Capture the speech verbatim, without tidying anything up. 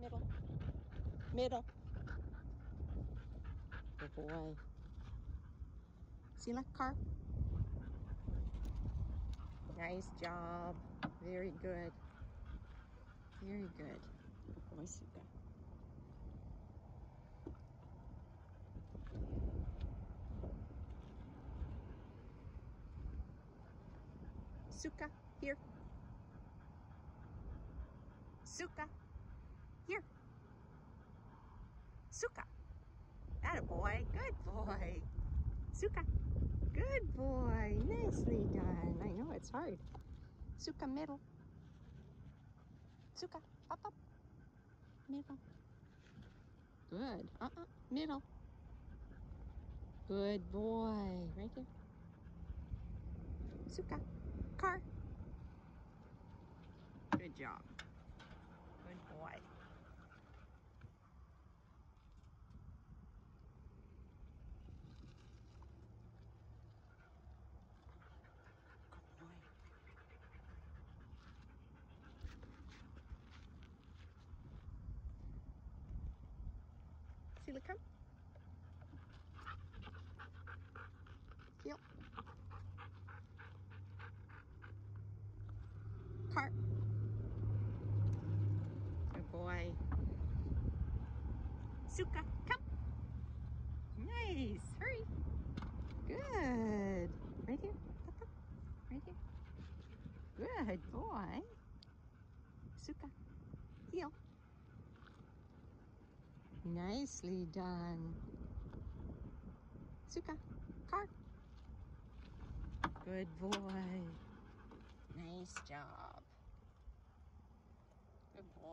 Middle. Middle. Good boy. Sila, car. Nice job. Very good. Very good. Good boy, Suka. Suka, here. Suka, here. Suka. Atta boy. Good boy. Suka. Good boy. Nicely done. I know it's hard. Suka, middle. Suka, up, up. Middle. Good. Uh-uh. Middle. Good boy. Right there. Suka. Car. Good job. Good boy. Good boy. Sila, come. Heel. Car. Good boy. Suka, come. Nice. Hurry. Good. Right here. Up, up. Right here. Good boy. Suka. Heel. Nicely done. Suka. Car. Good boy. Nice job. Good boy.